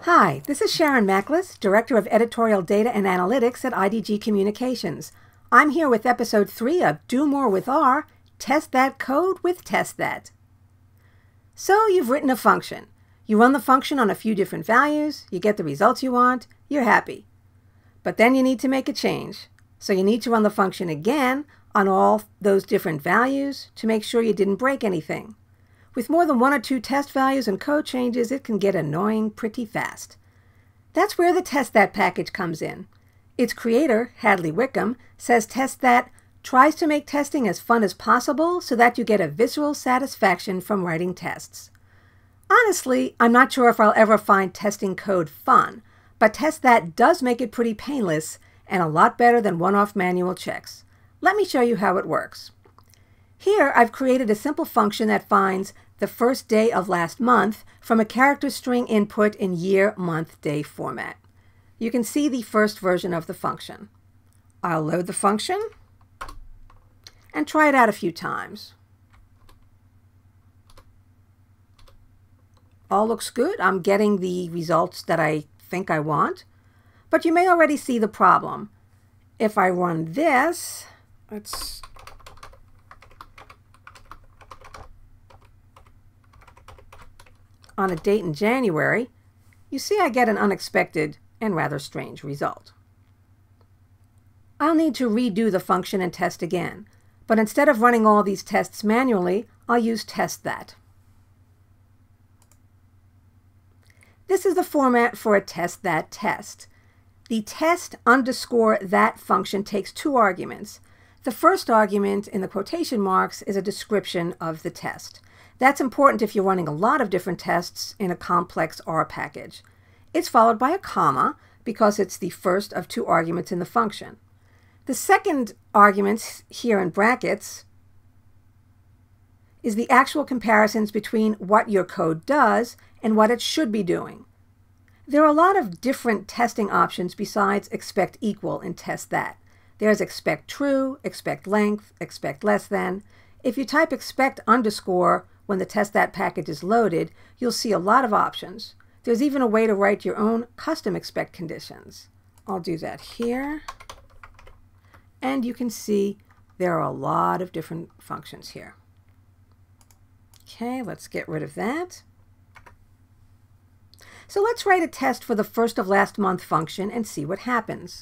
Hi, this is Sharon Macklis, Director of Editorial Data and Analytics at IDG Communications. I'm here with Episode 3 of Do More with R, Test That Code with testthat. So you've written a function. You run the function on a few different values, you get the results you want, you're happy. But then you need to make a change. So you need to run the function again on all those different values to make sure you didn't break anything. With more than one or two test values and code changes, it can get annoying pretty fast. That's where the testthat package comes in. Its creator, Hadley Wickham, says testthat tries to make testing as fun as possible so that you get a visceral satisfaction from writing tests. Honestly, I'm not sure if I'll ever find testing code fun, but testthat does make it pretty painless and a lot better than one-off manual checks. Let me show you how it works. Here, I've created a simple function that finds the first day of last month from a character string input in year, month, day format. You can see the first version of the function. I'll load the function and try it out a few times. All looks good. I'm getting the results that I think I want, but you may already see the problem. If I run this, on a date in January, you see I get an unexpected and rather strange result. I'll need to redo the function and test again, but instead of running all these tests manually, I'll use testthat. This is the format for a testthat test. The test_that function takes two arguments. The first argument in the quotation marks is a description of the test. That's important if you're running a lot of different tests in a complex R package. It's followed by a comma because it's the first of two arguments in the function. The second argument here in brackets is the actual comparisons between what your code does and what it should be doing. There are a lot of different testing options besides expect equal in testthat. There's expect true, expect length, expect less than. If you type expect underscore when the testthat package is loaded, you'll see a lot of options. There's even a way to write your own custom expect conditions. I'll do that here. And you can see there are a lot of different functions here. Okay, let's get rid of that. So let's write a test for the first of last month function and see what happens.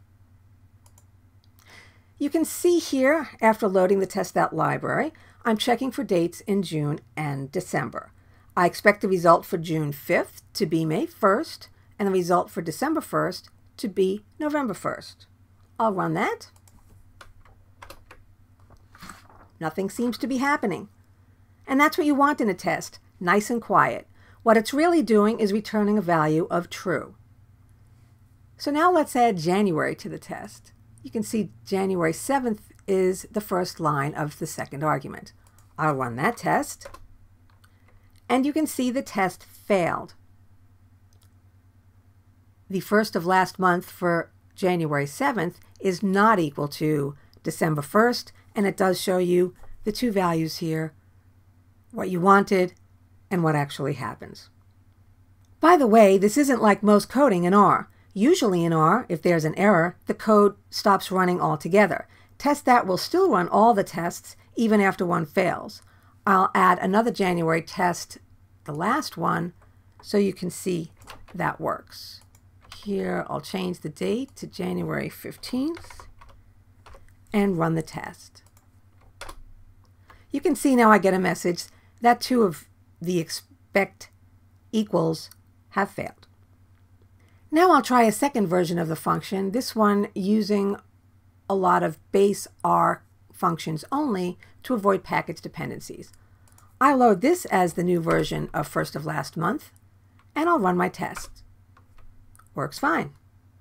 You can see here, after loading the testthat library, I'm checking for dates in June and December. I expect the result for June 5th to be May 1st, and the result for December 1st to be November 1st. I'll run that. Nothing seems to be happening. And that's what you want in a test, nice and quiet. What it's really doing is returning a value of true. So now let's add January to the test. You can see January 7th is the first line of the second argument. I'll run that test, and you can see the test failed. The first of last month for January 7th is not equal to December 1st, and it does show you the two values here, what you wanted and what actually happens. By the way, this isn't like most coding in R. Usually in R, if there's an error, the code stops running altogether. testthat will still run all the tests even after one fails. I'll add another January test, the last one, so you can see that works. Here I'll change the date to January 15th and run the test. You can see now I get a message that two of the expect equals have failed. Now I'll try a second version of the function, this one using a lot of base R functions only to avoid package dependencies. I'll load this as the new version of first of last month, and I'll run my test. Works fine.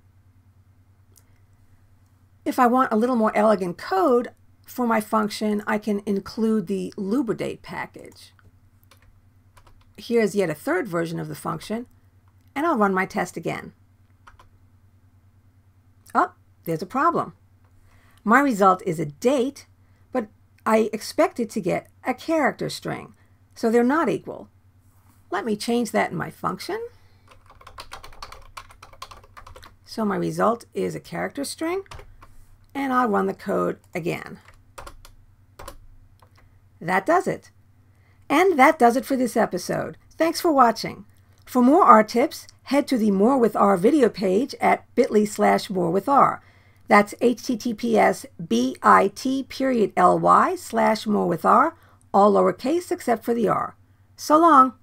If I want a little more elegant code for my function, I can include the lubridate package. Here's yet a third version of the function, and I'll run my test again. Oh, there's a problem. My result is a date, but I expected to get a character string, so they're not equal. Let me change that in my function. So my result is a character string, and I'll run the code again. That does it. And that does it for this episode. Thanks for watching. For more R tips, head to the More with R video page at bit.ly/morewithr. That's https://bit.ly/morewithr, all lowercase except for the R. So long.